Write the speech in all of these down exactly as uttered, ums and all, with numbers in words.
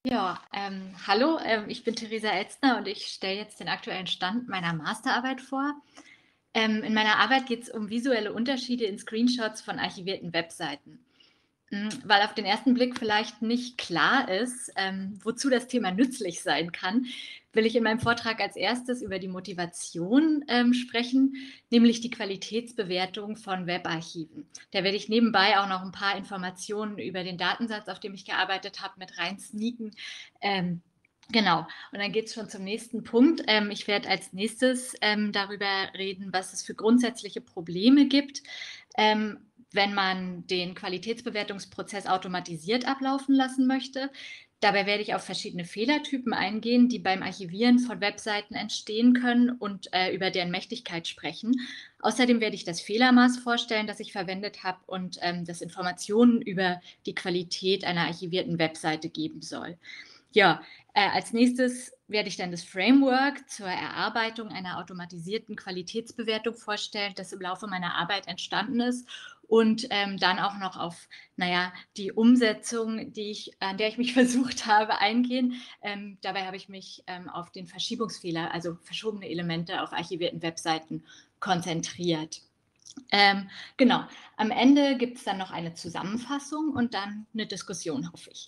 Ja, ähm, hallo, ähm, ich bin Theresa Elstner und ich stelle jetzt den aktuellen Stand meiner Masterarbeit vor. Ähm, in meiner Arbeit geht es um visuelle Unterschiede in Screenshots von archivierten Webseiten. Hm, weil auf den ersten Blick vielleicht nicht klar ist, ähm, wozu das Thema nützlich sein kann, will ich in meinem Vortrag als Erstes über die Motivation ähm, sprechen, nämlich die Qualitätsbewertung von Webarchiven. Da werde ich nebenbei auch noch ein paar Informationen über den Datensatz, auf dem ich gearbeitet habe, mit rein sneaken. Ähm, Genau, und dann geht es schon zum nächsten Punkt. Ähm, ich werde als nächstes ähm, darüber reden, was es für grundsätzliche Probleme gibt, ähm, wenn man den Qualitätsbewertungsprozess automatisiert ablaufen lassen möchte. Dabei werde ich auf verschiedene Fehlertypen eingehen, die beim Archivieren von Webseiten entstehen können und äh, über deren Mächtigkeit sprechen. Außerdem werde ich das Fehlermaß vorstellen, das ich verwendet habe und ähm, das Informationen über die Qualität einer archivierten Webseite geben soll. Ja, äh, als nächstes werde ich dann das Framework zur Erarbeitung einer automatisierten Qualitätsbewertung vorstellen, das im Laufe meiner Arbeit entstanden ist und ähm, dann auch noch auf, naja, die Umsetzung, die ich, an der ich mich versucht habe, eingehen. Ähm, dabei habe ich mich ähm, auf den Verschiebungsfehler, also verschobene Elemente auf archivierten Webseiten konzentriert. Ähm, genau, am Ende gibt es dann noch eine Zusammenfassung und dann eine Diskussion, hoffe ich.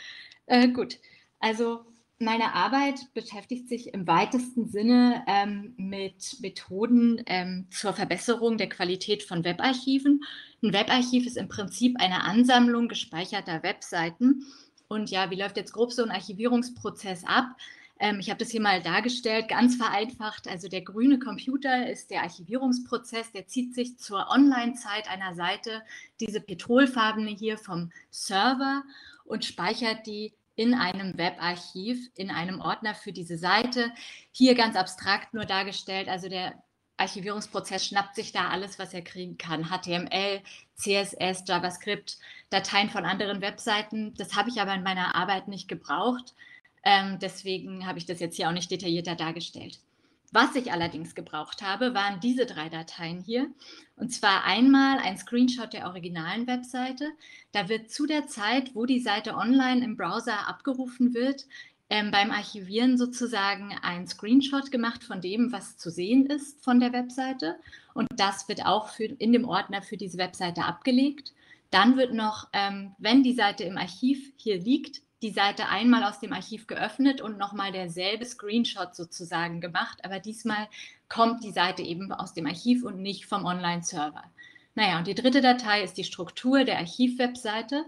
Äh, gut, also meine Arbeit beschäftigt sich im weitesten Sinne ähm, mit Methoden ähm, zur Verbesserung der Qualität von Webarchiven. Ein Webarchiv ist im Prinzip eine Ansammlung gespeicherter Webseiten. Und ja, wie läuft jetzt grob so ein Archivierungsprozess ab? Ähm, ich habe das hier mal dargestellt, ganz vereinfacht. Also der grüne Computer ist der Archivierungsprozess, der zieht sich zur Online-Zeit einer Seite, diese petrolfarbene hier vom Server und speichert die in einem Webarchiv, in einem Ordner für diese Seite. Hier ganz abstrakt nur dargestellt, also der Archivierungsprozess schnappt sich da alles, was er kriegen kann. H T M L, C S S, JavaScript, Dateien von anderen Webseiten. Das habe ich aber in meiner Arbeit nicht gebraucht. Ähm, deswegen habe ich das jetzt hier auch nicht detaillierter dargestellt. Was ich allerdings gebraucht habe, waren diese drei Dateien hier. Und zwar einmal ein Screenshot der originalen Webseite. Da wird zu der Zeit, wo die Seite online im Browser abgerufen wird, ähm, beim Archivieren sozusagen ein Screenshot gemacht von dem, was zu sehen ist von der Webseite. Und das wird auch für, in dem Ordner für diese Webseite abgelegt. Dann wird noch, ähm, wenn die Seite im Archiv hier liegt, die Seite einmal aus dem Archiv geöffnet und nochmal derselbe Screenshot sozusagen gemacht. Aber diesmal kommt die Seite eben aus dem Archiv und nicht vom Online-Server. Naja, und die dritte Datei ist die Struktur der Archiv-Webseite.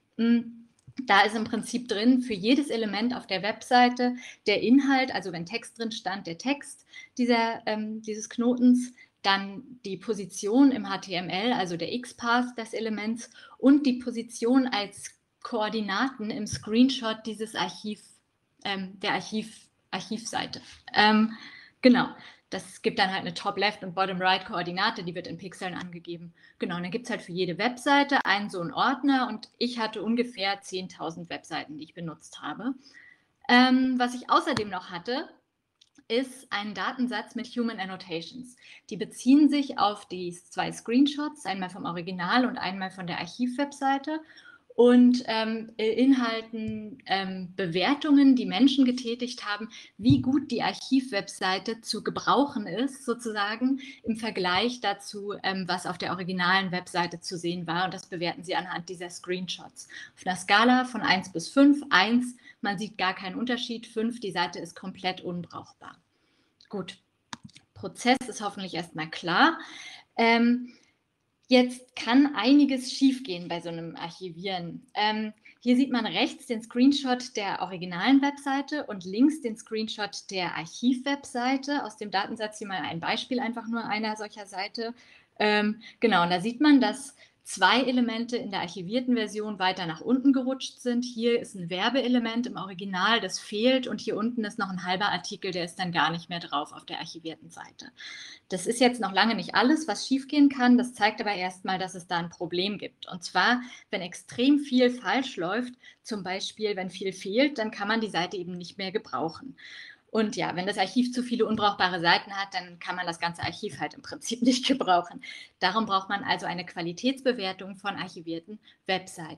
Da ist im Prinzip drin für jedes Element auf der Webseite der Inhalt, also wenn Text drin stand, der Text dieser, ähm, dieses Knotens, dann die Position im H T M L, also der X-Path des Elements und die Position als Koordinaten im Screenshot dieses Archiv, ähm, der Archiv, Archivseite. Ähm, genau, das gibt dann halt eine Top-Left- und Bottom-Right-Koordinate, die wird in Pixeln angegeben. Genau, und dann gibt es halt für jede Webseite einen so einen Ordner und ich hatte ungefähr zehntausend Webseiten, die ich benutzt habe. Ähm, was ich außerdem noch hatte, ist ein Datensatz mit Human Annotations. Die beziehen sich auf die zwei Screenshots, einmal vom Original und einmal von der Archiv-Webseite und ähm, beinhalten ähm, Bewertungen, die Menschen getätigt haben, wie gut die Archiv-Webseite zu gebrauchen ist, sozusagen im Vergleich dazu, ähm, was auf der originalen Webseite zu sehen war. Und das bewerten sie anhand dieser Screenshots. Auf einer Skala von eins bis fünf. eins, man sieht gar keinen Unterschied. fünf, die Seite ist komplett unbrauchbar. Gut, Prozess ist hoffentlich erstmal klar. Ähm, Jetzt kann einiges schiefgehen bei so einem Archivieren. Ähm, hier sieht man rechts den Screenshot der originalen Webseite und links den Screenshot der Archiv-Webseite. Aus dem Datensatz hier mal ein Beispiel einfach nur einer solcher Seite. Ähm, genau, und da sieht man, dass zwei Elemente in der archivierten Version weiter nach unten gerutscht sind. Hier ist ein Werbeelement im Original, das fehlt, und hier unten ist noch ein halber Artikel, der ist dann gar nicht mehr drauf auf der archivierten Seite. Das ist jetzt noch lange nicht alles, was schiefgehen kann. Das zeigt aber erstmal, dass es da ein Problem gibt. Und zwar, wenn extrem viel falsch läuft, zum Beispiel, wenn viel fehlt, dann kann man die Seite eben nicht mehr gebrauchen. Und ja, wenn das Archiv zu viele unbrauchbare Seiten hat, dann kann man das ganze Archiv halt im Prinzip nicht gebrauchen. Darum braucht man also eine Qualitätsbewertung von archivierten Webseiten.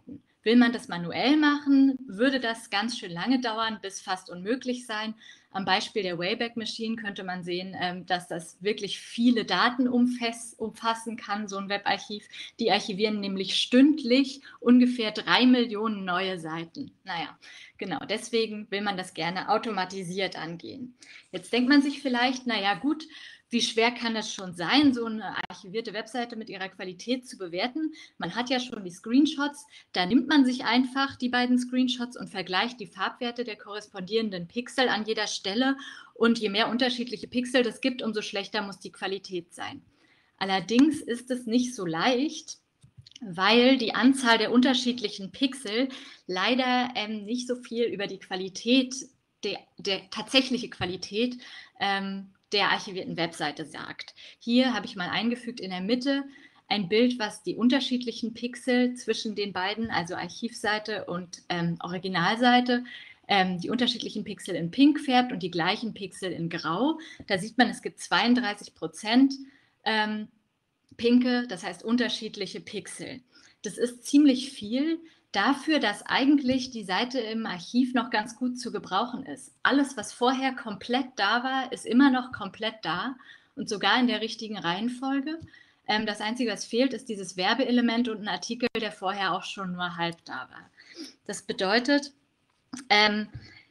Will man das manuell machen, würde das ganz schön lange dauern, bis fast unmöglich sein. Am Beispiel der Wayback Machine könnte man sehen, ähm, dass das wirklich viele Daten umfass, umfassen kann, so ein Webarchiv. Die archivieren nämlich stündlich ungefähr drei Millionen neue Seiten. Naja, genau, deswegen will man das gerne automatisiert angehen. Jetzt denkt man sich vielleicht, naja gut, wie schwer kann das schon sein, so eine archivierte Webseite mit ihrer Qualität zu bewerten? Man hat ja schon die Screenshots, da nimmt man sich einfach die beiden Screenshots und vergleicht die Farbwerte der korrespondierenden Pixel an jeder Stelle. Und je mehr unterschiedliche Pixel das gibt, umso schlechter muss die Qualität sein. Allerdings ist es nicht so leicht, weil die Anzahl der unterschiedlichen Pixel leider ähm, nicht so viel über die Qualität, der, der tatsächliche Qualität ähm, der archivierten Webseite sagt. Hier habe ich mal eingefügt in der Mitte ein Bild, was die unterschiedlichen Pixel zwischen den beiden, also Archivseite und ähm, Originalseite, ähm, die unterschiedlichen Pixel in Pink färbt und die gleichen Pixel in Grau. Da sieht man, es gibt zweiunddreißig Prozent ähm, pinke, das heißt unterschiedliche Pixel. Das ist ziemlich viel dafür, dass eigentlich die Seite im Archiv noch ganz gut zu gebrauchen ist. Alles, was vorher komplett da war, ist immer noch komplett da und sogar in der richtigen Reihenfolge. Ähm, das Einzige, was fehlt, ist dieses Werbeelement und ein Artikel, der vorher auch schon nur halb da war. Das bedeutet, ähm,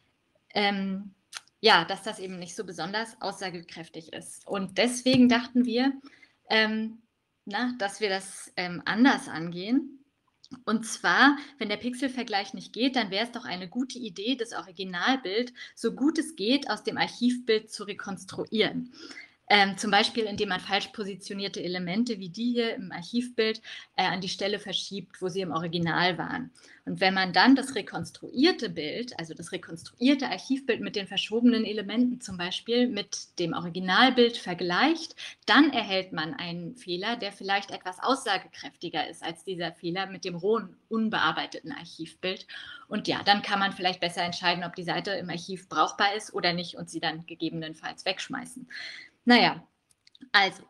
ähm, ja, dass das eben nicht so besonders aussagekräftig ist. Und deswegen dachten wir, ähm, na, dass wir das ähm, anders angehen. Und zwar, wenn der Pixelvergleich nicht geht, dann wäre es doch eine gute Idee, das Originalbild so gut es geht aus dem Archivbild zu rekonstruieren. Ähm, zum Beispiel, indem man falsch positionierte Elemente wie die hier im Archivbild äh, an die Stelle verschiebt, wo sie im Original waren. Und wenn man dann das rekonstruierte Bild, also das rekonstruierte Archivbild mit den verschobenen Elementen zum Beispiel mit dem Originalbild vergleicht, dann erhält man einen Fehler, der vielleicht etwas aussagekräftiger ist als dieser Fehler mit dem rohen, unbearbeiteten Archivbild. Und ja, dann kann man vielleicht besser entscheiden, ob die Seite im Archiv brauchbar ist oder nicht und sie dann gegebenenfalls wegschmeißen. Naja, also,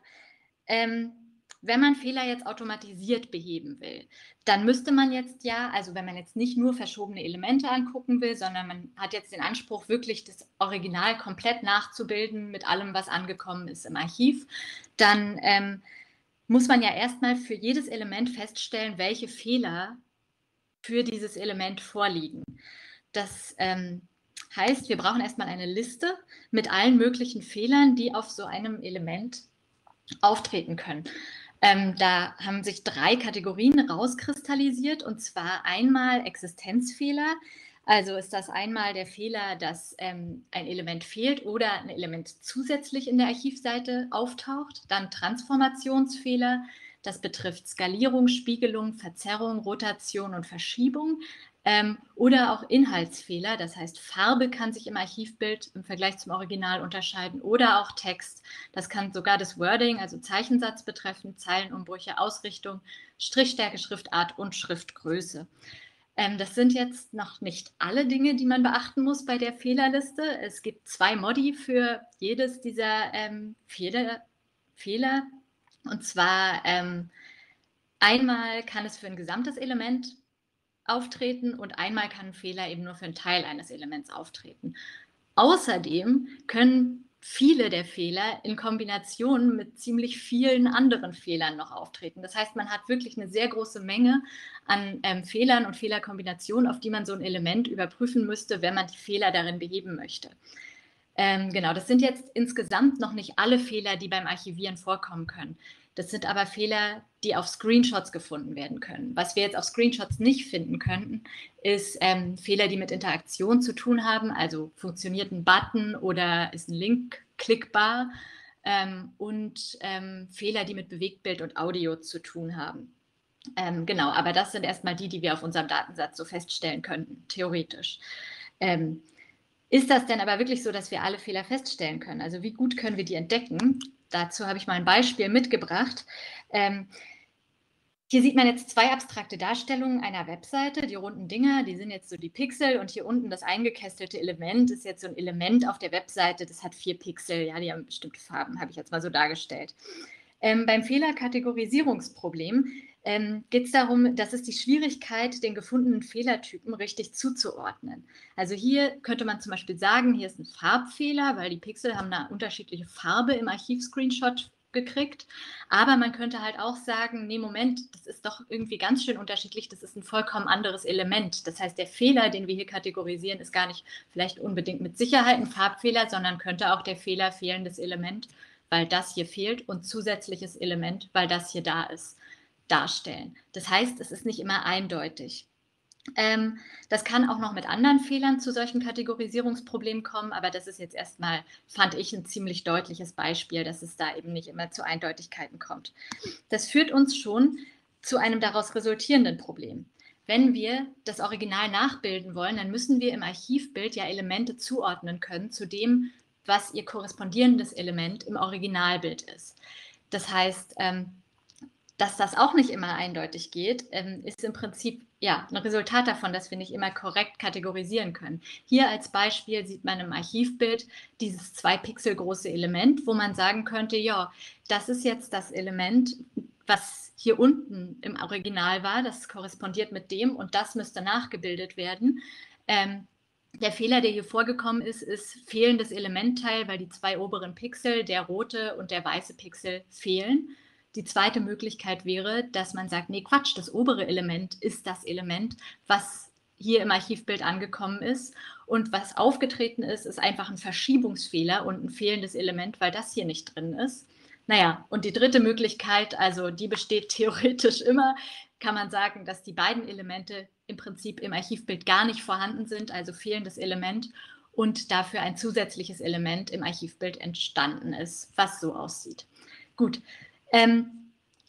ähm, wenn man Fehler jetzt automatisiert beheben will, dann müsste man jetzt ja, also wenn man jetzt nicht nur verschobene Elemente angucken will, sondern man hat jetzt den Anspruch, wirklich das Original komplett nachzubilden mit allem, was angekommen ist im Archiv, dann ähm, muss man ja erstmal für jedes Element feststellen, welche Fehler für dieses Element vorliegen. Das ähm, heißt, wir brauchen erstmal eine Liste mit allen möglichen Fehlern, die auf so einem Element auftreten können. Ähm, da haben sich drei Kategorien rauskristallisiert, und zwar einmal Existenzfehler. Also ist das einmal der Fehler, dass ähm, ein Element fehlt oder ein Element zusätzlich in der Archivseite auftaucht. Dann Transformationsfehler. Das betrifft Skalierung, Spiegelung, Verzerrung, Rotation und Verschiebung. Ähm, oder auch Inhaltsfehler, das heißt, Farbe kann sich im Archivbild im Vergleich zum Original unterscheiden oder auch Text. Das kann sogar das Wording, also Zeichensatz betreffen, Zeilenumbrüche, Ausrichtung, Strichstärke, Schriftart und Schriftgröße. Ähm, das sind jetzt noch nicht alle Dinge, die man beachten muss bei der Fehlerliste. Es gibt zwei Modi für jedes dieser ähm, Fehler, Fehler. Und zwar ähm, einmal kann es für ein gesamtes Element auftreten und einmal kann ein Fehler eben nur für einen Teil eines Elements auftreten. Außerdem können viele der Fehler in Kombination mit ziemlich vielen anderen Fehlern noch auftreten. Das heißt, man hat wirklich eine sehr große Menge an ähm, Fehlern und Fehlerkombinationen, auf die man so ein Element überprüfen müsste, wenn man die Fehler darin beheben möchte. Ähm, genau, das sind jetzt insgesamt noch nicht alle Fehler, die beim Archivieren vorkommen können. Das sind aber Fehler, die auf Screenshots gefunden werden können. Was wir jetzt auf Screenshots nicht finden könnten, ist ähm, Fehler, die mit Interaktion zu tun haben, also funktioniert ein Button oder ist ein Link klickbar, ähm, und ähm, Fehler, die mit Bewegtbild und Audio zu tun haben. Ähm, genau, aber das sind erstmal die, die wir auf unserem Datensatz so feststellen könnten, theoretisch. Ähm, ist das denn aber wirklich so, dass wir alle Fehler feststellen können? Also wie gut können wir die entdecken? Dazu habe ich mal ein Beispiel mitgebracht. Ähm, hier sieht man jetzt zwei abstrakte Darstellungen einer Webseite. Die runden Dinger, die sind jetzt so die Pixel, und hier unten das eingekästelte Element ist jetzt so ein Element auf der Webseite, das hat vier Pixel, ja, die haben bestimmte Farben, habe ich jetzt mal so dargestellt. Ähm, beim Fehlerkategorisierungsproblem ähm, geht es darum, das ist die Schwierigkeit, den gefundenen Fehlertypen richtig zuzuordnen. Also hier könnte man zum Beispiel sagen, hier ist ein Farbfehler, weil die Pixel haben eine unterschiedliche Farbe im Archiv-Screenshot gekriegt. Aber man könnte halt auch sagen, nee, Moment, das ist doch irgendwie ganz schön unterschiedlich, das ist ein vollkommen anderes Element. Das heißt, der Fehler, den wir hier kategorisieren, ist gar nicht vielleicht unbedingt mit Sicherheit ein Farbfehler, sondern könnte auch der Fehler fehlendes Element, weil das hier fehlt, und zusätzliches Element, weil das hier da ist, darstellen. Das heißt, es ist nicht immer eindeutig. Ähm, das kann auch noch mit anderen Fehlern zu solchen Kategorisierungsproblemen kommen, aber das ist jetzt erstmal, fand ich, ein ziemlich deutliches Beispiel, dass es da eben nicht immer zu Eindeutigkeiten kommt. Das führt uns schon zu einem daraus resultierenden Problem. Wenn wir das Original nachbilden wollen, dann müssen wir im Archivbild ja Elemente zuordnen können zu dem, was ihr korrespondierendes Element im Originalbild ist. Das heißt, ähm, dass das auch nicht immer eindeutig geht, ähm, ist im Prinzip ja ein Resultat davon, dass wir nicht immer korrekt kategorisieren können. Hier als Beispiel sieht man im Archivbild dieses zwei Pixel große Element, wo man sagen könnte, ja, das ist jetzt das Element, was hier unten im Original war, das korrespondiert mit dem und das müsste nachgebildet werden. Ähm, der Fehler, der hier vorgekommen ist, ist fehlendes Elementteil, weil die zwei oberen Pixel, der rote und der weiße Pixel, fehlen. Die zweite Möglichkeit wäre, dass man sagt, nee, Quatsch, das obere Element ist das Element, was hier im Archivbild angekommen ist. Und was aufgetreten ist, ist einfach ein Verschiebungsfehler und ein fehlendes Element, weil das hier nicht drin ist. Naja, und die dritte Möglichkeit, also die besteht theoretisch immer, kann man sagen, dass die beiden Elemente im Prinzip im Archivbild gar nicht vorhanden sind, also fehlendes Element, und dafür ein zusätzliches Element im Archivbild entstanden ist, was so aussieht. Gut. Ähm,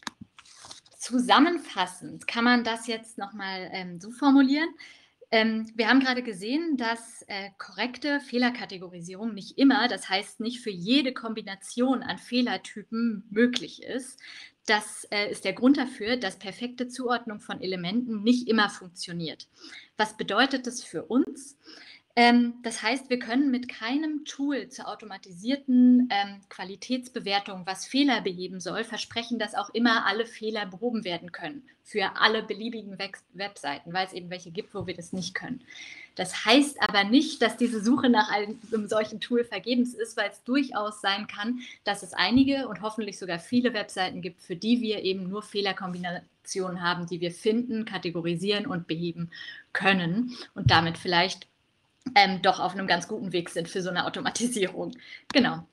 zusammenfassend kann man das jetzt nochmal ähm, so formulieren. Ähm, wir haben gerade gesehen, dass äh, korrekte Fehlerkategorisierung nicht immer, das heißt nicht für jede Kombination an Fehlertypen möglich ist. Das äh, ist der Grund dafür, dass perfekte Zuordnung von Elementen nicht immer funktioniert. Was bedeutet das für uns? Ähm, das heißt, wir können mit keinem Tool zur automatisierten ähm, Qualitätsbewertung, was Fehler beheben soll, versprechen, dass auch immer alle Fehler behoben werden können für alle beliebigen Web Webseiten, weil es eben welche gibt, wo wir das nicht können. Das heißt aber nicht, dass diese Suche nach einem, einem solchen Tool vergebens ist, weil es durchaus sein kann, dass es einige und hoffentlich sogar viele Webseiten gibt, für die wir eben nur Fehlerkombinationen haben, die wir finden, kategorisieren und beheben können und damit vielleicht ähm, doch auf einem ganz guten Weg sind für so eine Automatisierung. Genau.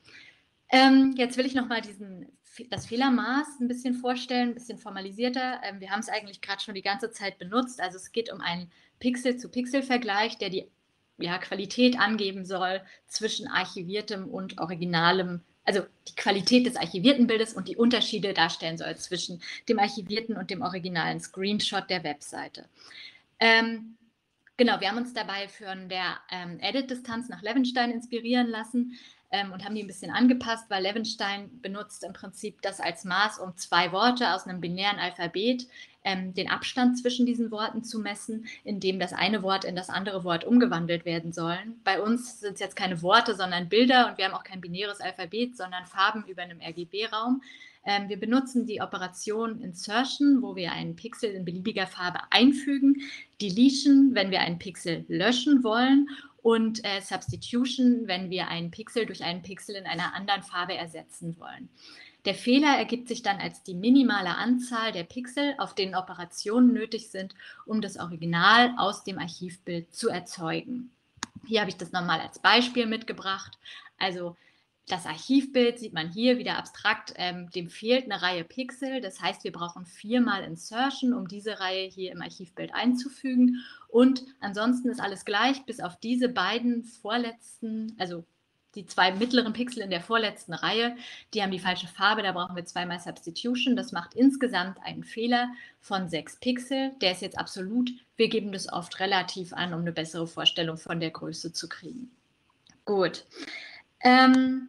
Ähm, jetzt will ich noch mal diesen, das Fehlermaß ein bisschen vorstellen, ein bisschen formalisierter. Ähm, wir haben es eigentlich gerade schon die ganze Zeit benutzt. Also es geht um einen Pixel-zu-Pixel-Vergleich, der die ja, Qualität angeben soll zwischen archiviertem und originalem, also die Qualität des archivierten Bildes und die Unterschiede darstellen soll zwischen dem archivierten und dem originalen Screenshot der Webseite. Ähm, Genau, wir haben uns dabei von der ähm, Edit-Distanz nach Levenstein inspirieren lassen ähm, und haben die ein bisschen angepasst, weil Levenstein benutzt im Prinzip das als Maß, um zwei Worte aus einem binären Alphabet ähm, den Abstand zwischen diesen Worten zu messen, indem das eine Wort in das andere Wort umgewandelt werden sollen. Bei uns sind es jetzt keine Worte, sondern Bilder, und wir haben auch kein binäres Alphabet, sondern Farben über einem R G B-Raum. Ähm, wir benutzen die Operation Insertion, wo wir einen Pixel in beliebiger Farbe einfügen, Deletion, wenn wir einen Pixel löschen wollen, und äh, Substitution, wenn wir einen Pixel durch einen Pixel in einer anderen Farbe ersetzen wollen. Der Fehler ergibt sich dann als die minimale Anzahl der Pixel, auf denen Operationen nötig sind, um das Original aus dem Archivbild zu erzeugen. Hier habe ich das nochmal als Beispiel mitgebracht. Also das Archivbild sieht man hier wieder abstrakt, ähm, dem fehlt eine Reihe Pixel. Das heißt, wir brauchen viermal Insertion, um diese Reihe hier im Archivbild einzufügen. Und ansonsten ist alles gleich, bis auf diese beiden vorletzten, also die zwei mittleren Pixel in der vorletzten Reihe, die haben die falsche Farbe, da brauchen wir zweimal Substitution. Das macht insgesamt einen Fehler von sechs Pixel. Der ist jetzt absolut. Wir geben das oft relativ an, um eine bessere Vorstellung von der Größe zu kriegen. Gut. Ähm,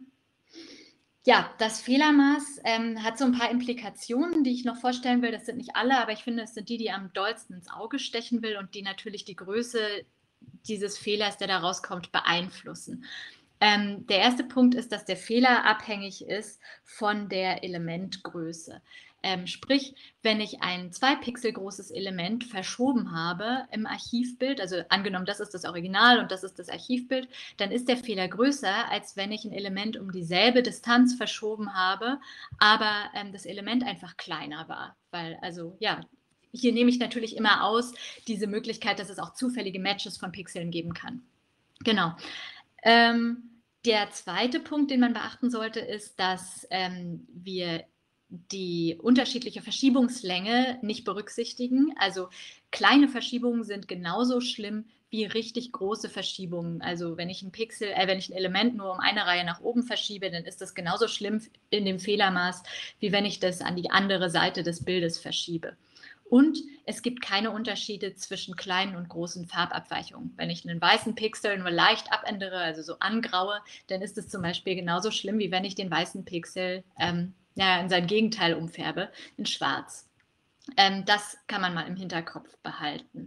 ja, das Fehlermaß ähm, hat so ein paar Implikationen, die ich noch vorstellen will. Das sind nicht alle, aber ich finde, es sind die, die am dollsten ins Auge stechen will und die natürlich die Größe dieses Fehlers, der da rauskommt, beeinflussen. Ähm, der erste Punkt ist, dass der Fehler abhängig ist von der Elementgröße. Ähm, sprich, wenn ich ein zwei Pixel großes Element verschoben habe im Archivbild, also angenommen, das ist das Original und das ist das Archivbild, dann ist der Fehler größer, als wenn ich ein Element um dieselbe Distanz verschoben habe, aber ähm, das Element einfach kleiner war. Weil, also ja, hier nehme ich natürlich immer aus diese Möglichkeit, dass es auch zufällige Matches von Pixeln geben kann. Genau. Ähm, der zweite Punkt, den man beachten sollte, ist, dass ähm, wir die unterschiedliche Verschiebungslänge nicht berücksichtigen. Also kleine Verschiebungen sind genauso schlimm wie richtig große Verschiebungen. Also wenn ich ein Pixel, äh, wenn ich ein Element nur um eine Reihe nach oben verschiebe, dann ist das genauso schlimm in dem Fehlermaß, wie wenn ich das an die andere Seite des Bildes verschiebe. Und es gibt keine Unterschiede zwischen kleinen und großen Farbabweichungen. Wenn ich einen weißen Pixel nur leicht abändere, also so angraue, dann ist es zum Beispiel genauso schlimm, wie wenn ich den weißen Pixel ähm, ja, in sein Gegenteil umfärbe, in schwarz. Ähm, das kann man mal im Hinterkopf behalten.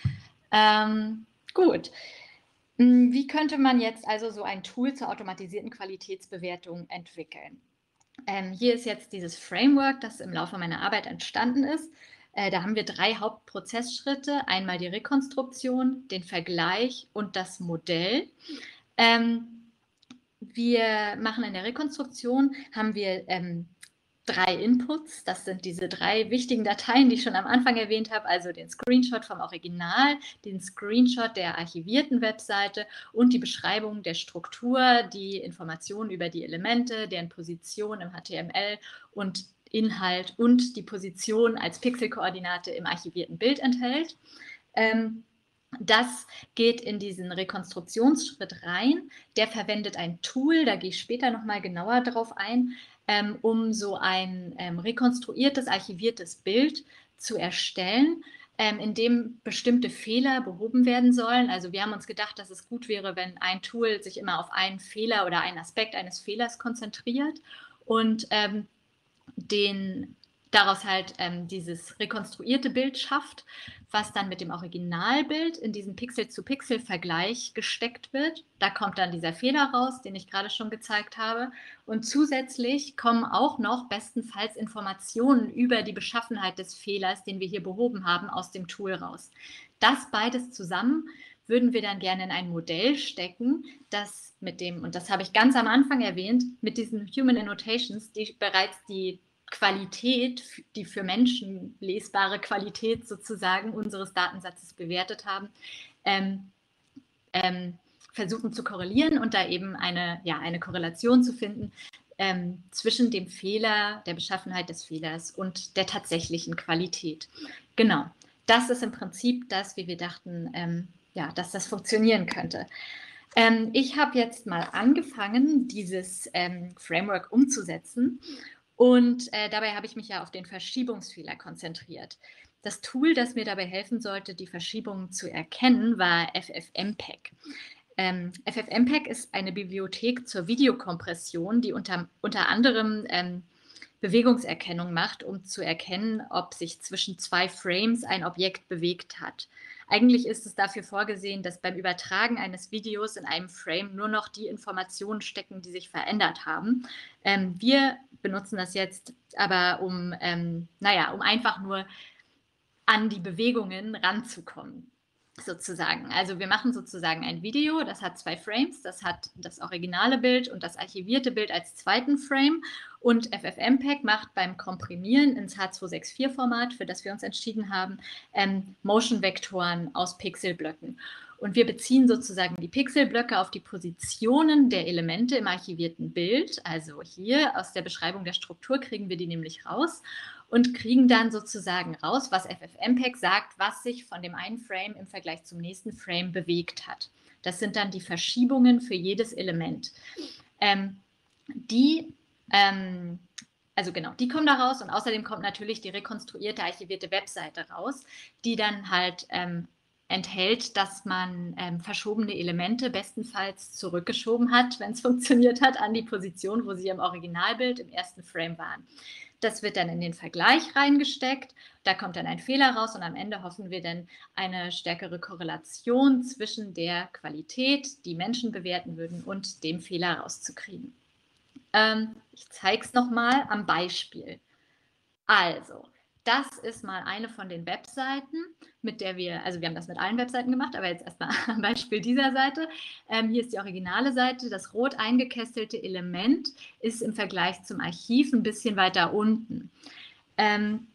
Ähm, gut. Wie könnte man jetzt also so ein Tool zur automatisierten Qualitätsbewertung entwickeln? Ähm, hier ist jetzt dieses Framework, das im Laufe meiner Arbeit entstanden ist. Äh, da haben wir drei Hauptprozessschritte. Einmal die Rekonstruktion, den Vergleich und das Modell. Ähm, wir machen in der Rekonstruktion, haben wir ähm, drei Inputs. Das sind diese drei wichtigen Dateien, die ich schon am Anfang erwähnt habe, also den Screenshot vom Original, den Screenshot der archivierten Webseite und die Beschreibung der Struktur, die Informationen über die Elemente, deren Position im H T M L und Inhalt und die Position als Pixelkoordinate im archivierten Bild enthält. Ähm, das geht in diesen Rekonstruktionsschritt rein. Der verwendet ein Tool, da gehe ich später nochmal genauer drauf ein, ähm, um so ein ähm, rekonstruiertes, archiviertes Bild zu erstellen, ähm, in dem bestimmte Fehler behoben werden sollen. Also wir haben uns gedacht, dass es gut wäre, wenn ein Tool sich immer auf einen Fehler oder einen Aspekt eines Fehlers konzentriert und ähm, den daraus halt ähm, dieses rekonstruierte Bild schafft, was dann mit dem Originalbild in diesen Pixel-zu-Pixel-Vergleich gesteckt wird. Da kommt dann dieser Fehler raus, den ich gerade schon gezeigt habe. Und zusätzlich kommen auch noch bestenfalls Informationen über die Beschaffenheit des Fehlers, den wir hier behoben haben, aus dem Tool raus. Das beides zusammen würden wir dann gerne in ein Modell stecken, das mit dem, und das habe ich ganz am Anfang erwähnt, mit diesen Human Annotations, die bereits die Qualität, die für Menschen lesbare Qualität sozusagen unseres Datensatzes bewertet haben, ähm, ähm, versuchen zu korrelieren und da eben eine, ja, eine Korrelation zu finden ähm, zwischen dem Fehler, der Beschaffenheit des Fehlers und der tatsächlichen Qualität. Genau, das ist im Prinzip das, wie wir dachten, ähm, ja, dass das funktionieren könnte. Ähm, ich habe jetzt mal angefangen, dieses ähm, Framework umzusetzen und äh, dabei habe ich mich ja auf den Verschiebungsfehler konzentriert. Das Tool, das mir dabei helfen sollte, die Verschiebungen zu erkennen, war FFmpeg. Ähm, FFmpeg ist eine Bibliothek zur Videokompression, die unter, unter anderem ähm, Bewegungserkennung macht, um zu erkennen, ob sich zwischen zwei Frames ein Objekt bewegt hat. Eigentlich ist es dafür vorgesehen, dass beim Übertragen eines Videos in einem Frame nur noch die Informationen stecken, die sich verändert haben. Ähm, wir benutzen das jetzt aber, um, ähm, naja, um einfach nur an die Bewegungen ranzukommen, sozusagen. Also wir machen sozusagen ein Video, das hat zwei Frames, das hat das originale Bild und das archivierte Bild als zweiten Frame und FFmpeg macht beim Komprimieren ins H zweihundertvierundsechzig-Format, für das wir uns entschieden haben, ähm, Motion-Vektoren aus Pixelblöcken. Und wir beziehen sozusagen die Pixelblöcke auf die Positionen der Elemente im archivierten Bild. Also hier aus der Beschreibung der Struktur kriegen wir die nämlich raus und kriegen dann sozusagen raus, was FFmpeg sagt, was sich von dem einen Frame im Vergleich zum nächsten Frame bewegt hat. Das sind dann die Verschiebungen für jedes Element. Ähm, die, ähm, also genau, die kommen da raus und außerdem kommt natürlich die rekonstruierte, archivierte Webseite raus, die dann halt ähm, enthält, dass man ähm, verschobene Elemente bestenfalls zurückgeschoben hat, wenn es funktioniert hat, an die Position, wo sie im Originalbild im ersten Frame waren. Das wird dann in den Vergleich reingesteckt, da kommt dann ein Fehler raus und am Ende hoffen wir dann eine stärkere Korrelation zwischen der Qualität, die Menschen bewerten würden, und dem Fehler rauszukriegen. Ähm, ich zeige es nochmal am Beispiel. Also, das ist mal eine von den Webseiten, mit der wir also, wir haben das mit allen Webseiten gemacht, aber jetzt erst mal am Beispiel dieser Seite. Ähm, hier ist die originale Seite. Das rot eingekästelte Element ist im Vergleich zum Archiv 'n bisschen weiter unten. Ähm,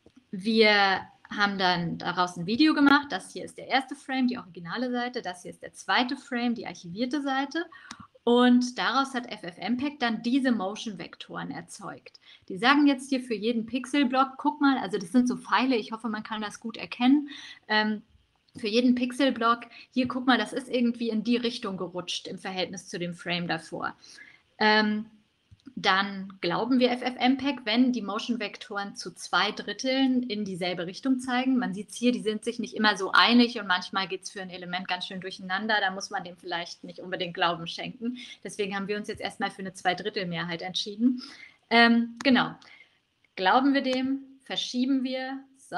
wir haben dann daraus 'n Video gemacht. Das hier ist der erste Frame, die originale Seite. Das hier ist der zweite Frame, die archivierte Seite. Und daraus hat FFmpeg dann diese Motion-Vektoren erzeugt. Die sagen jetzt hier für jeden Pixelblock: „Guck mal“, also, das sind so Pfeile, ich hoffe, man kann das gut erkennen. Ähm, für jeden Pixelblock: „Hier, guck mal, das ist irgendwie in die Richtung gerutscht im Verhältnis zu dem Frame davor.“ Ähm, dann glauben wir FFmpeg, wenn die Motion-Vektoren zu zwei Dritteln in dieselbe Richtung zeigen. Man sieht's hier, die sind sich nicht immer so einig und manchmal geht's für 'n Element ganz schön durcheinander. Da muss man dem vielleicht nicht unbedingt Glauben schenken. Deswegen haben wir uns jetzt erst mal für 'ne Zweidrittelmehrheit entschieden. Ähm, genau. Glauben wir dem, verschieben wir, so,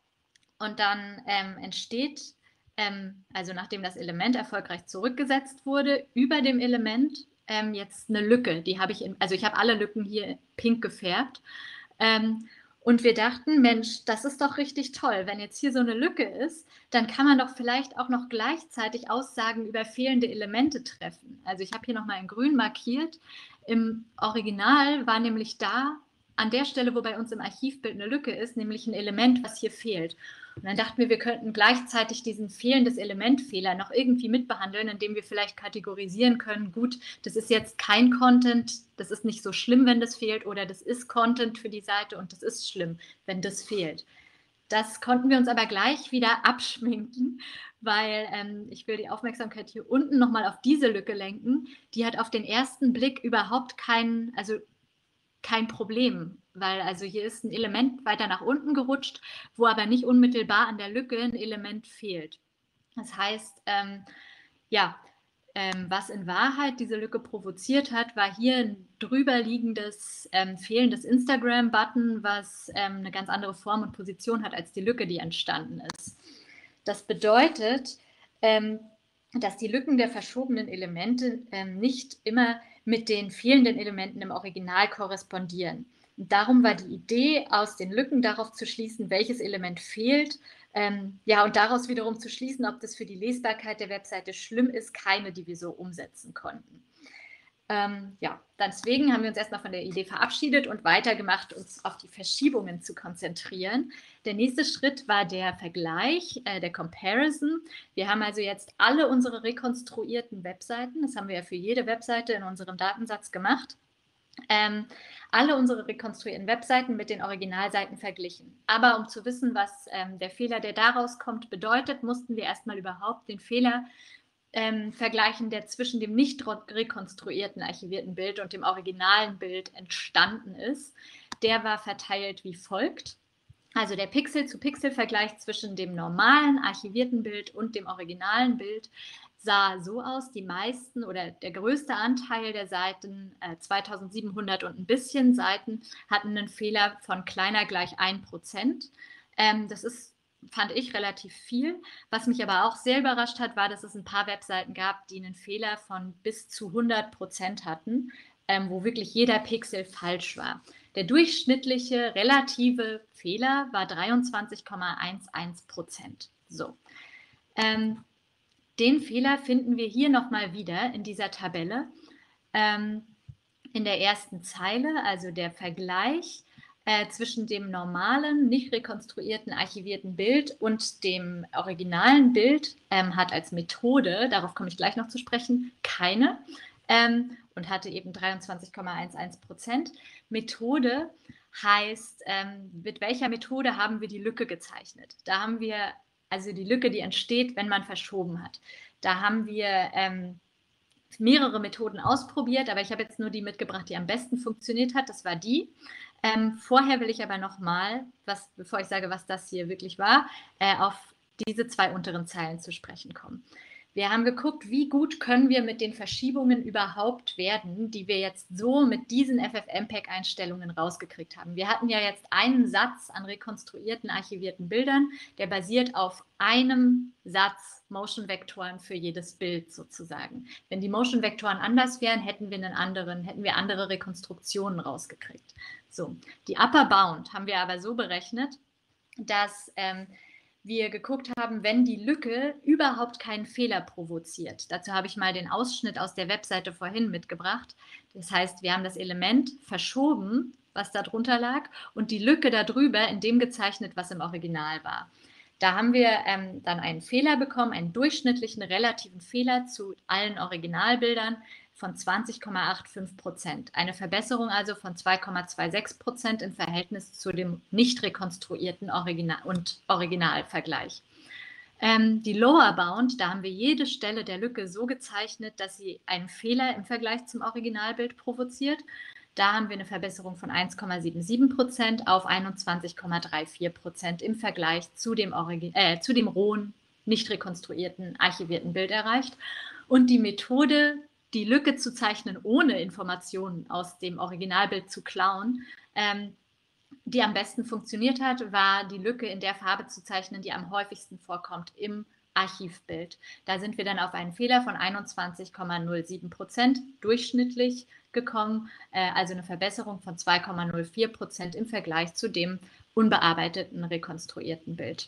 und dann, ähm, entsteht ähm, also, nachdem das Element erfolgreich zurückgesetzt wurde, über dem Element, ähm, jetzt 'ne Lücke. Die habe ich in also, ich habe alle Lücken hier pink gefärbt. Ähm, und wir dachten: „Mensch, das ist doch richtig toll. Wenn jetzt hier so 'ne Lücke ist, dann kann man doch vielleicht auch noch gleichzeitig Aussagen über fehlende Elemente treffen.“ Also, ich habe hier noch mal in grün markiert. Im Original war nämlich da an der Stelle, wo bei uns im Archivbild 'ne Lücke ist, nämlich 'n Element, was hier fehlt. Und dann dachten wir, wir könnten gleichzeitig diesen Fehlendes-Element-Fehler noch irgendwie mitbehandeln, indem wir vielleicht kategorisieren können: „Gut, das ist jetzt kein Content, das ist nicht so schlimm, wenn das fehlt“, oder „Das ist Content für die Seite und das ist schlimm, wenn das fehlt.“ Das konnten wir uns aber gleich wieder abschminken, weil, ähm, ich will die Aufmerksamkeit hier unten noch mal auf diese Lücke lenken. Die hat auf den ersten Blick überhaupt kein also, kein Problem, weil also, hier ist 'n Element weiter nach unten gerutscht, wo aber nicht unmittelbar an der Lücke 'n Element fehlt. Das heißt, ähm, ja, ähm, was in Wahrheit diese Lücke provoziert hat, war hier 'n drüber liegendes, ähm, fehlendes Instagram-Button, was, ähm, 'ne ganz andere Form und Position hat als die Lücke, die entstanden ist. Das bedeutet, ähm, dass die Lücken der verschobenen Elemente, ähm, nicht immer mit den fehlenden Elementen im Original korrespondieren. Und darum war die Idee, aus den Lücken darauf zu schließen, welches Element fehlt, ähm, ja, und daraus wiederum zu schließen, ob das für die Lesbarkeit der Webseite schlimm ist, keine, die wir so umsetzen konnten. Ähm, ja, deswegen haben wir uns erst mal von der Idee verabschiedet und weitergemacht, uns auf die Verschiebungen zu konzentrieren. Der nächste Schritt war der Vergleich, äh, der Comparison. Wir haben also jetzt alle unsere rekonstruierten Webseiten, das haben wir ja für jede Webseite in unserem Datensatz gemacht, ähm, alle unsere rekonstruierten Webseiten mit den Originalseiten verglichen. Aber um zu wissen, was, ähm, der Fehler, der daraus kommt, bedeutet, mussten wir erst mal überhaupt den Fehler, ähm, vergleichen, der zwischen dem nicht ro rekonstruierten archivierten Bild und dem originalen Bild entstanden ist. Der war verteilt wie folgt. Also, der Pixel-zu-Pixel-Vergleich zwischen dem normalen archivierten Bild und dem originalen Bild sah so aus: Die meisten oder der größte Anteil der Seiten, äh, zweitausendsiebenhundert und 'n bisschen Seiten, hatten 'nen Fehler von kleiner gleich ein Prozent. Ähm, das ist, fand ich, relativ viel. Was mich aber auch sehr überrascht hat, war, dass es 'n paar Webseiten gab, die 'nen Fehler von bis zu hundert Prozent hatten, ähm, wo wirklich jeder Pixel falsch war. Der durchschnittliche relative Fehler war dreiundzwanzig Komma elf Prozent. So. Ähm, den Fehler finden wir hier noch mal wieder in dieser Tabelle. Ähm, in der ersten Zeile, also der Vergleich, äh, zwischen dem normalen, nicht rekonstruierten, archivierten Bild und dem originalen Bild, ähm, hat als Methode, darauf komme ich gleich noch zu sprechen, keine, ähm, und hatte eben dreiundzwanzig Komma elf Prozent. Methode heißt, ähm, mit welcher Methode haben wir die Lücke gezeichnet? Da haben wir also die Lücke, die entsteht, wenn man verschoben hat. Da haben wir, ähm, mehrere Methoden ausprobiert, aber ich habe jetzt nur die mitgebracht, die am besten funktioniert hat. Das war die. Ähm, vorher will ich aber noch mal, was bevor ich sage, was das hier wirklich war, äh, auf diese zwei unteren Zeilen zu sprechen kommen. Wir haben geguckt, wie gut können wir mit den Verschiebungen überhaupt werden, die wir jetzt so mit diesen F F mpeg-Einstellungen rausgekriegt haben. Wir hatten ja jetzt einen Satz an rekonstruierten, archivierten Bildern, der basiert auf einem Satz Motion-Vektoren für jedes Bild sozusagen. Wenn die Motion-Vektoren anders wären, hätten wir einen anderen, hätten wir andere Rekonstruktionen rausgekriegt. So, die Upper Bound haben wir aber so berechnet, dass ähm, wir geguckt haben, wenn die Lücke überhaupt keinen Fehler provoziert. Dazu habe ich mal den Ausschnitt aus der Webseite vorhin mitgebracht. Das heißt, wir haben das Element verschoben, was da drunter lag, und die Lücke darüber in dem gezeichnet, was im Original war. Da haben wir ähm, dann einen Fehler bekommen, einen durchschnittlichen relativen Fehler zu allen Originalbildern von zwanzig Komma fünfundachtzig Prozent. Eine Verbesserung also von zwei Komma sechsundzwanzig Prozent im Verhältnis zu dem nicht rekonstruierten Original- und Originalvergleich. Ähm, die Lower Bound, da haben wir jede Stelle der Lücke so gezeichnet, dass sie einen Fehler im Vergleich zum Originalbild provoziert. Da haben wir eine Verbesserung von eins Komma siebenundsiebzig Prozent auf einundzwanzig Komma vierunddreißig Prozent im Vergleich zu dem, Origi äh, zu dem rohen, nicht rekonstruierten, archivierten Bild erreicht. Und die Methode, die Lücke zu zeichnen, ohne Informationen aus dem Originalbild zu klauen, ähm, die am besten funktioniert hat, war die Lücke in der Farbe zu zeichnen, die am häufigsten vorkommt im Archivbild. Da sind wir dann auf einen Fehler von einundzwanzig Komma null sieben Prozent durchschnittlich gekommen, äh, also eine Verbesserung von zwei Komma null vier Prozent im Vergleich zu dem unbearbeiteten, rekonstruierten Bild.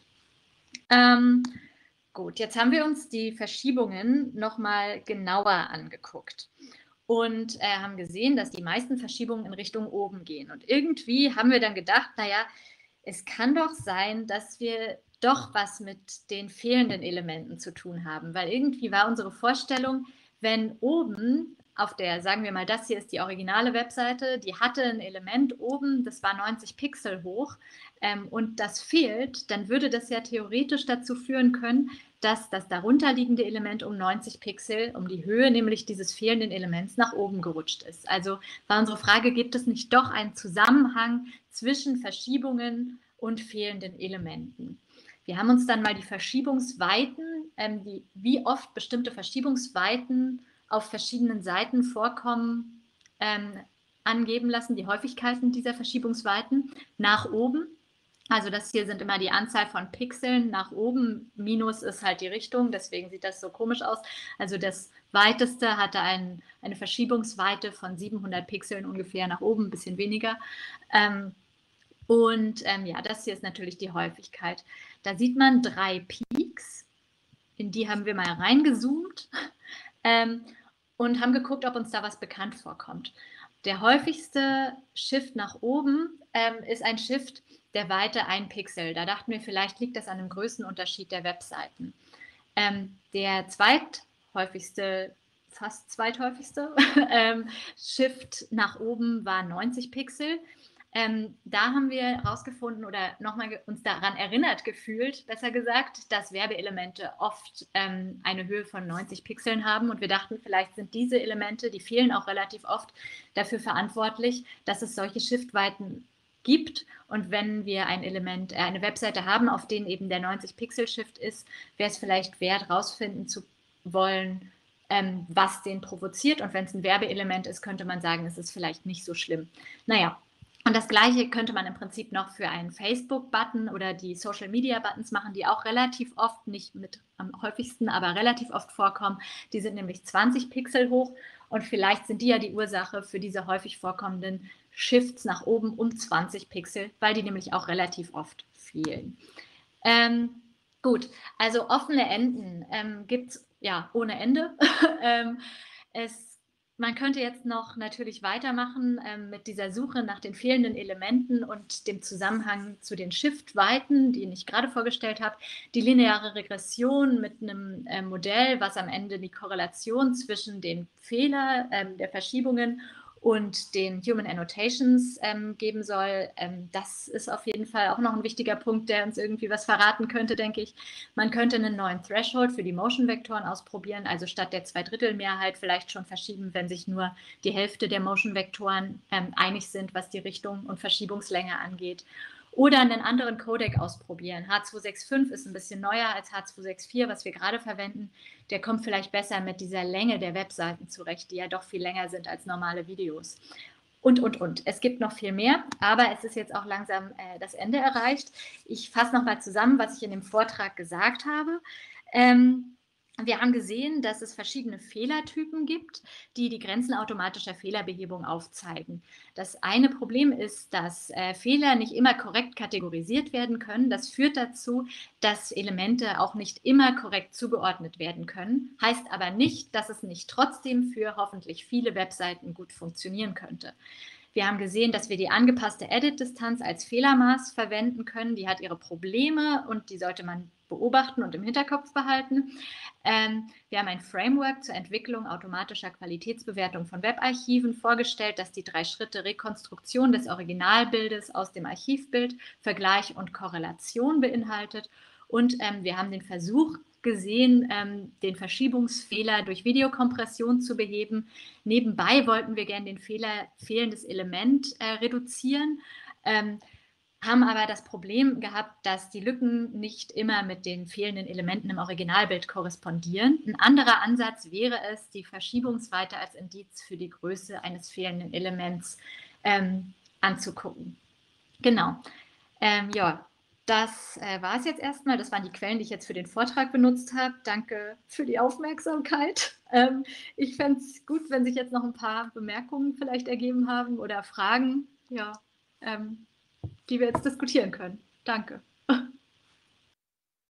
Ähm, gut, jetzt haben wir uns die Verschiebungen nochmal genauer angeguckt und äh, haben gesehen, dass die meisten Verschiebungen in Richtung oben gehen. Und irgendwie haben wir dann gedacht, naja, es kann doch sein, dass wir doch was mit den fehlenden Elementen zu tun haben, weil irgendwie war unsere Vorstellung, wenn oben auf der, sagen wir mal, das hier ist die originale Webseite, die hatte ein Element oben, das war neunzig Pixel hoch ähm, und das fehlt, dann würde das ja theoretisch dazu führen können, dass das darunterliegende Element um neunzig Pixel, um die Höhe nämlich dieses fehlenden Elements nach oben gerutscht ist. Also war unsere Frage, gibt es nicht doch einen Zusammenhang zwischen Verschiebungen und fehlenden Elementen? Wir haben uns dann mal die Verschiebungsweiten, ähm, die, wie oft bestimmte Verschiebungsweiten auf verschiedenen Seiten vorkommen, ähm, angeben lassen, die Häufigkeiten dieser Verschiebungsweiten nach oben. Also das hier sind immer die Anzahl von Pixeln nach oben, Minus ist halt die Richtung, deswegen sieht das so komisch aus. Also das weiteste hatte ein, eine Verschiebungsweite von siebenhundert Pixeln ungefähr nach oben, ein bisschen weniger. Ähm, und ähm, ja, das hier ist natürlich die Häufigkeit. Da sieht man drei Peaks, in die haben wir mal reingezoomt ähm, und haben geguckt, ob uns da was bekannt vorkommt. Der häufigste Shift nach oben ähm, ist ein Shift der Weite ein Pixel. Da dachten wir, vielleicht liegt das an dem Größenunterschied der Webseiten. Ähm, der zweithäufigste, fast zweithäufigste ähm, Shift nach oben war neunzig Pixel. Ähm, da haben wir herausgefunden oder nochmal uns daran erinnert gefühlt, besser gesagt, dass Werbeelemente oft ähm, eine Höhe von neunzig Pixeln haben und wir dachten, vielleicht sind diese Elemente, die fehlen auch relativ oft, dafür verantwortlich, dass es solche Shiftweiten gibt und wenn wir ein Element, äh, eine Webseite haben, auf denen eben der neunzig Pixel Shift ist, wäre es vielleicht wert, herausfinden zu wollen, ähm, was den provoziert und wenn es ein Werbeelement ist, könnte man sagen, es ist vielleicht nicht so schlimm. Naja, und das Gleiche könnte man im Prinzip noch für einen Facebook-Button oder die Social-Media-Buttons machen, die auch relativ oft, nicht mit am häufigsten, aber relativ oft vorkommen. Die sind nämlich zwanzig Pixel hoch und vielleicht sind die ja die Ursache für diese häufig vorkommenden Shifts nach oben um zwanzig Pixel, weil die nämlich auch relativ oft fehlen. Ähm, gut, also offene Enden ähm, gibt es ja ohne Ende. ähm, es Man könnte jetzt noch natürlich weitermachen ähm, mit dieser Suche nach den fehlenden Elementen und dem Zusammenhang zu den Shift-Weiten, die ich gerade vorgestellt habe. Die lineare Regression mit einem äh, Modell, was am Ende die Korrelation zwischen den Fehlern ähm, der Verschiebungen und den Human Annotations ähm, geben soll. Ähm, das ist auf jeden Fall auch noch ein wichtiger Punkt, der uns irgendwie was verraten könnte, denke ich. Man könnte einen neuen Threshold für die Motion-Vektoren ausprobieren, also statt der Zweidrittelmehrheit vielleicht schon verschieben, wenn sich nur die Hälfte der Motion-Vektoren ähm, einig sind, was die Richtung und Verschiebungslänge angeht. oder einen anderen Codec ausprobieren. H zwei sechs fünf ist ein bisschen neuer als H zwei sechs vier, was wir gerade verwenden. Der kommt vielleicht besser mit dieser Länge der Webseiten zurecht, die ja doch viel länger sind als normale Videos. Und, und, und. Es gibt noch viel mehr, aber es ist jetzt auch langsam äh, das Ende erreicht. Ich fasse nochmal zusammen, was ich in dem Vortrag gesagt habe. Ähm, wir haben gesehen, dass es verschiedene Fehlertypen gibt, die die Grenzen automatischer Fehlerbehebung aufzeigen. Das eine Problem ist, dass äh, Fehler nicht immer korrekt kategorisiert werden können. Das führt dazu, dass Elemente auch nicht immer korrekt zugeordnet werden können. Heißt aber nicht, dass es nicht trotzdem für hoffentlich viele Webseiten gut funktionieren könnte. Wir haben gesehen, dass wir die angepasste Edit-Distanz als Fehlermaß verwenden können. Die hat ihre Probleme und die sollte man beobachten und im Hinterkopf behalten. Ähm, wir haben ein Framework zur Entwicklung automatischer Qualitätsbewertung von Webarchiven vorgestellt, das die drei Schritte Rekonstruktion des Originalbildes aus dem Archivbild, Vergleich und Korrelation beinhaltet. Und ähm, wir haben den Versuch gesehen, ähm, den Verschiebungsfehler durch Videokompression zu beheben. Nebenbei wollten wir gerne den Fehler fehlendes Element äh, reduzieren, ähm, haben aber das Problem gehabt, dass die Lücken nicht immer mit den fehlenden Elementen im Originalbild korrespondieren. Ein anderer Ansatz wäre es, die Verschiebungsweite als Indiz für die Größe eines fehlenden Elements ähm, anzugucken. Genau. Ähm, ja, das äh, war es jetzt erstmal. Das waren die Quellen, die ich jetzt für den Vortrag benutzt habe. Danke für die Aufmerksamkeit. Ähm, ich fände es gut, wenn sich jetzt noch ein paar Bemerkungen vielleicht ergeben haben oder Fragen, ja, ähm, die wir jetzt diskutieren können. Danke.